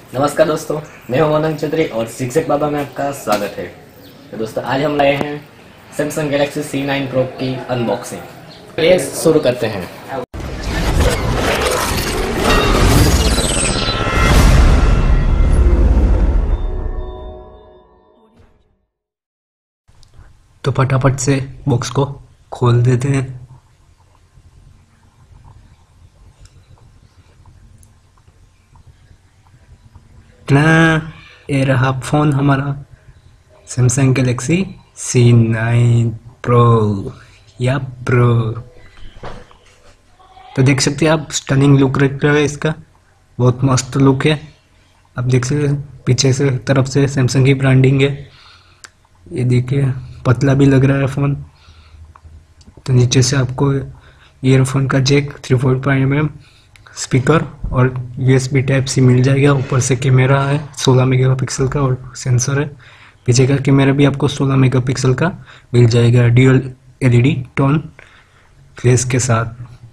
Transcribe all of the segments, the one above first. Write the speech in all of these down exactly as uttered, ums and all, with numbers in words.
नमस्कार दोस्तों, मैं हूं मनोज चौधरी और शिक्षक बाबा में आपका स्वागत है। तो दोस्तों आज हम लाए हैं Samsung Galaxy C nine Pro की अनबॉक्सिंग। चलिए शुरू करते हैं। तो फटाफट से बॉक्स को खोल देते हैं। टना, ये रहा फ़ोन हमारा Samsung Galaxy C nine Pro या प्रो। तो देख सकते हैं आप, स्टनिंग लुक रख रहा है इसका, बहुत मस्त लुक है। आप देख सकते हैं पीछे से तरफ से सैमसंग की ब्रांडिंग है। ये देखिए पतला भी लग रहा है फ़ोन। तो नीचे से आपको ईयरफोन का जैक, three point five M M speaker और यूएसबी टाइप सी मिल जाएगा। ऊपर से कैमरा है सोलह मेगापिक्सल का और सेंसर है। पीछे का कैमरा भी आपको सोलह मेगापिक्सल का मिल जाएगा, ड्यूअल एलईडी टोन फ्लैश के साथ।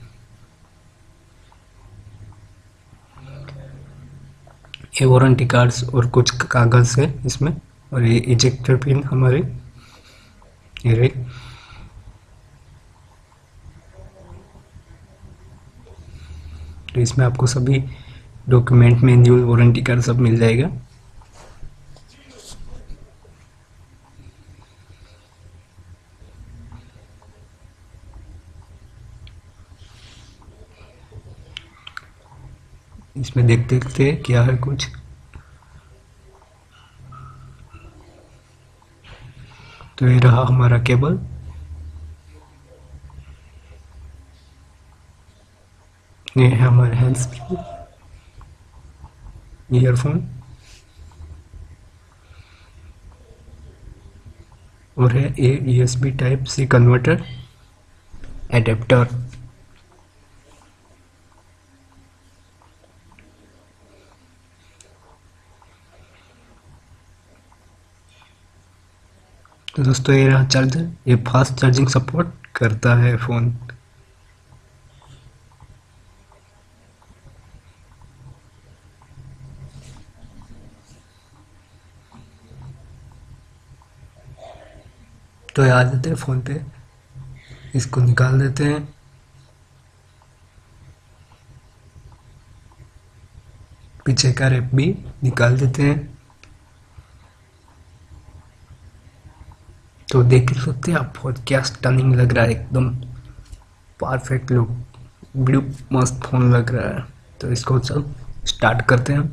ये वारंटी कार्ड्स और कुछ कागज़ है इसमें, और ये इजेक्टर पिन हमारे ये रहे। तो इसमें आपको सभी डॉक्यूमेंट, मैनुअल, वारंटी कार्ड सब मिल जाएगा। इसमें देख देखते हैं क्या है कुछ। तो ये रहा हमारा केबल। ये है हमारे हैंड्स फ्री ईयरफोन, और है ये USB type C converter adapter. तो दोस्तों ये रहा चार्जर। ये फास्ट चार्जिंग सपोर्ट करता है फ़ोन। तो ये आ जाते हैं फ़ोन पे, इसको निकाल देते हैं। पीछे का रैप भी निकाल देते हैं। तो देख सकते हैं आप, बहुत क्या स्टनिंग लग रहा है, एकदम परफेक्ट लुक, बड़ी मस्त फ़ोन लग रहा है। तो इसको चल स्टार्ट करते हैं।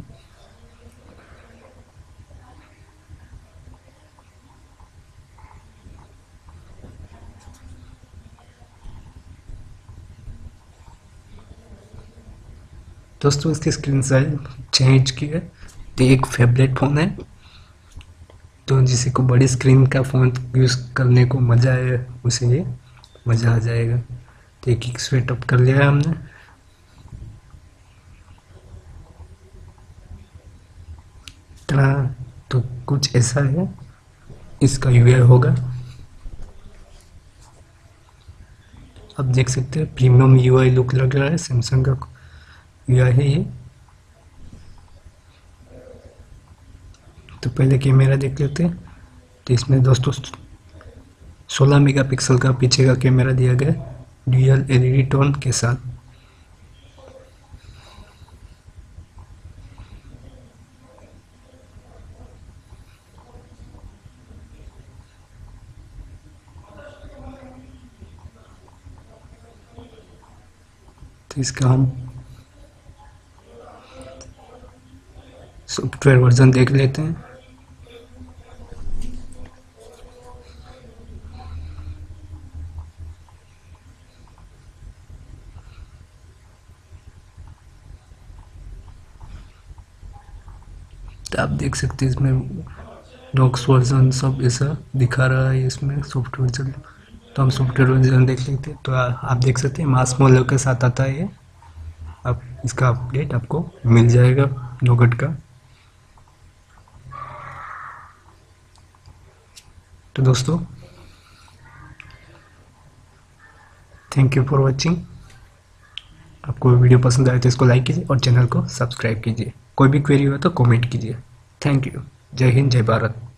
दोस्तों इसकी स्क्रीन साइज छः इंच की है। तो एक फेवरेट फ़ोन है, तो जिसे को बड़ी स्क्रीन का फ़ोन यूज़ करने को मज़ा आए उसे ये मज़ा आ जाएगा। तो एक एक सेटअप कर लिया है हमने। तो कुछ ऐसा है इसका यूआई होगा। आप देख सकते हैं प्रीमियम यूआई लुक लग रहा है, सैमसंग का यूआई है ये। तो पहले कैमरा देख लेते हैं। तो इसमें दोस्तों सोलह मेगापिक्सल का पीछे का कैमरा दिया गया ड्यूअल एलईडी टोन के साथ। तो इसका हम सॉफ्टवेयर वर्जन देख लेते हैं। तो आप देख सकते हैं इसमें डॉक्स वर्जन सब ऐसा दिखा रहा है इसमें सॉफ्टवेयर वर्जन। तो हम सॉफ्टवेयर वर्जन देख लेते हैं। तो आ, आप देख सकते हैं मास मोलो के साथ आता है ये। अब इसका अपडेट आपको मिल जाएगा नोगट का। तो दोस्तों थैंक यू फॉर वॉचिंग। आपको वीडियो पसंद आए तो इसको लाइक कीजिए और चैनल को सब्सक्राइब कीजिए। कोई भी क्वेरी हो तो कमेंट कीजिए। Thank you. जय हिंद, जय भारत।